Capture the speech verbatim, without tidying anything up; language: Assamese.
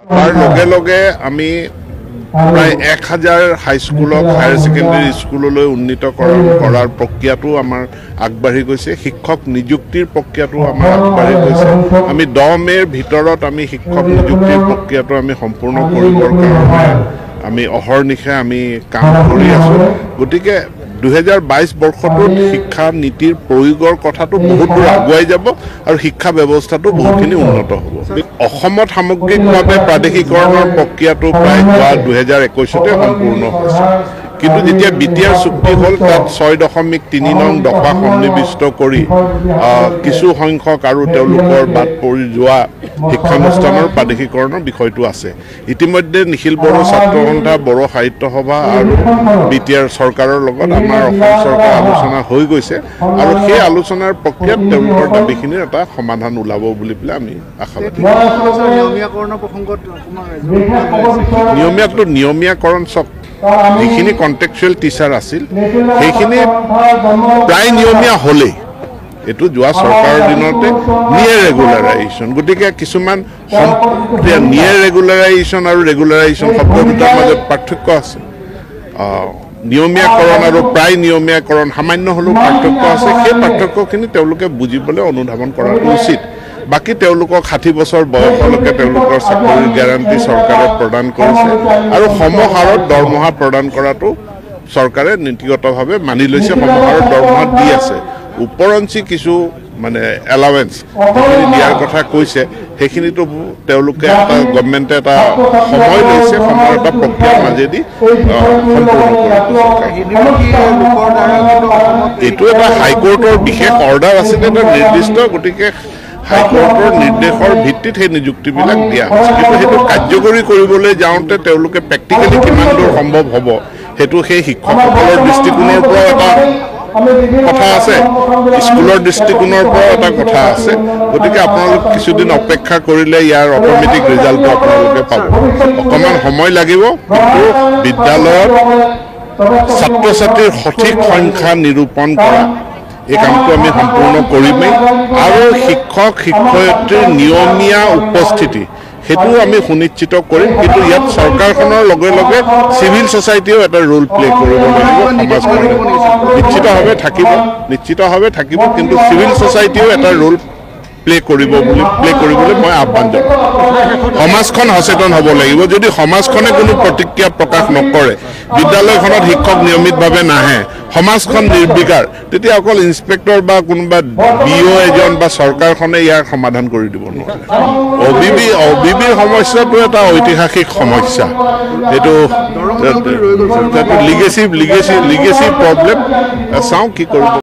তাৰ লগে লগে আমি প্ৰায় এক হাজাৰ হাইস্কুলক হায়াৰ ছেকেণ্ডেৰী স্কুললৈ উন্নীতকৰণ কৰাৰ প্ৰক্ৰিয়াটো আমাৰ আগবাঢ়ি গৈছে। শিক্ষক নিযুক্তিৰ প্ৰক্ৰিয়াটো আমাৰ আগবাঢ়ি গৈছে। আমি দহ মে'ৰ ভিতৰত আমি শিক্ষক নিযুক্তিৰ প্ৰক্ৰিয়াটো আমি সম্পূৰ্ণ কৰিবৰ কাৰণে আমি অহৰ্নিশে আমি কাম কৰি আছোঁ। গতিকে দুহেজাৰ বাইছ বৰ্ষটোত শিক্ষা নীতিৰ প্ৰয়োগৰ কথাটো বহুত দূৰ আগুৱাই যাব আৰু শিক্ষা ব্যৱস্থাটো বহুখিনি উন্নত হ'ব। অসমত সামগ্ৰিকভাৱে প্ৰাদেশিকৰণৰ প্ৰক্ৰিয়াটো প্ৰায় যোৱা দুহেজাৰ একৈছতে সম্পূৰ্ণ হৈছে, কিন্তু যেতিয়া বি টি আৰ চুক্তি হ'ল তাত ছয় দশমিক তিনি নং দফা সন্নিৱিষ্ট কৰি কিছু সংখ্যক আৰু তেওঁলোকৰ বাদ পৰি যোৱা শিক্ষানুষ্ঠানৰ প্ৰাদেশিকৰণৰ বিষয়টো আছে। ইতিমধ্যে নিখিল বড়ো ছাত্ৰ সন্থা, বড়ো সাহিত্য সভা আৰু বি টি আৰ চৰকাৰৰ লগত আমাৰ অসম চৰকাৰ আলোচনা হৈ গৈছে আৰু সেই আলোচনাৰ প্ৰক্ৰিয়াত তেওঁলোকৰ দাবীখিনিৰ এটা সমাধান ওলাব বুলি পেলাই আমি আশাবাদী। নিয়মীয়াটো নিয়মীয়াকৰণ চব যিখিনি কণ্টেক্সুৱেল টিচাৰ আছিল সেইখিনি প্ৰায় নিয়মীয়া হ'লেই। এইটো যোৱা চৰকাৰৰ দিনতে নিয়েৰ ৰেগুলাৰাইজেশ্যন, গতিকে কিছুমান নিয়েৰ ৰেগুলাৰাইজেশ্যন আৰু ৰেগুলাৰাইজেশ্যন শব্দ দুটাৰ মাজত পাৰ্থক্য আছে। নিয়মীয়াকৰণ আৰু প্ৰায় নিয়মীয়াকৰণ সামান্য হ'লেও পাৰ্থক্য আছে। সেই পাৰ্থক্যখিনি তেওঁলোকে বুজিবলৈ অনুধাৱন কৰাটো উচিত। বাকী তেওঁলোকক ষাঠি বছৰ বয়সলৈকে তেওঁলোকৰ চাকৰিৰ গেৰাণ্টি চৰকাৰে প্ৰদান কৰিছে আৰু সমহাৰত দৰমহা প্ৰদান কৰাটো চৰকাৰে নীতিগতভাৱে মানি লৈছে, সমহাৰত দৰমহা দি আছে। ওপৰঞ্চি কিছু মানে এলাৱেঞ্চ যিখিনি দিয়াৰ কথা কৈছে সেইখিনিতো তেওঁলোকে এটা গভৰ্ণমেণ্টে এটা সময় লৈছে, সময়ৰ এটা প্ৰক্ৰিয়াৰ মাজেদি সম্পূৰ্ণ কৰিব। এইটো এটা হাইকোৰ্টৰ বিশেষ অৰ্ডাৰ আছিলে, এটা নিৰ্দিষ্ট, গতিকে হাইকোৰ্টৰ নিৰ্দেশৰ ভিত্তিত সেই নিযুক্তিবিলাক দিয়া হৈছে। কিন্তু সেইটো কাৰ্যকৰী কৰিবলৈ যাওঁতে তেওঁলোকে প্ৰেক্টিকেলি কিমান দূৰ সম্ভৱ হ'ব সেইটো সেই শিক্ষকসকলৰ দৃষ্টিকোণৰ পৰাও এটা কথা আছে, স্কুলৰ দৃষ্টিকোণৰ পৰাও এটা কথা আছে। গতিকে আপোনালোক কিছুদিন অপেক্ষা কৰিলে ইয়াৰ অট'মেটিক ৰিজাল্টটো আপোনালোকে পাব। অকণমান সময় লাগিব, কিন্তু বিদ্যালয়ত ছাত্ৰ ছাত্ৰীৰ সঠিক সংখ্যা নিৰূপণ কৰা এই কামটো আমি সম্পূৰ্ণ কৰিমেই আৰু শিক্ষক শিক্ষয়িত্ৰীৰ নিয়মীয়া উপস্থিতি সেইটোও আমি সুনিশ্চিত কৰিম। কিন্তু ইয়াত চৰকাৰখনৰ লগে লগে চিভিল ছ'চাইটিও এটা ৰোল প্লে কৰিব লাগিব। সমাজখনে নিশ্চিতভাৱে থাকিব নিশ্চিতভাৱে থাকিব কিন্তু চিভিল ছ'চাইটিও এটা ৰোল প্লে কৰিব বুলি প্লে কৰিবলৈ মই আহ্বান জনাম। সমাজখন সচেতন হ'ব লাগিব। যদি সমাজখনে কোনো প্ৰতিক্ৰিয়া প্ৰকাশ নকৰে, বিদ্যালয়খনত শিক্ষক নিয়মিতভাৱে নাহে, সমাজখন নিৰ্বিকাৰ, তেতিয়া অকল ইন্সপেক্টৰ বা কোনোবা বি অ' এজন বা চৰকাৰখনে ইয়াৰ সমাধান কৰি দিব নোৱাৰে। অবিবি অবিবিৰ সমস্যাটো এটা ঐতিহাসিক সমস্যা। এইটো লিগেচি লিগেচি লিগেচি প্ৰব্লেম। চাওঁ কি কৰিব।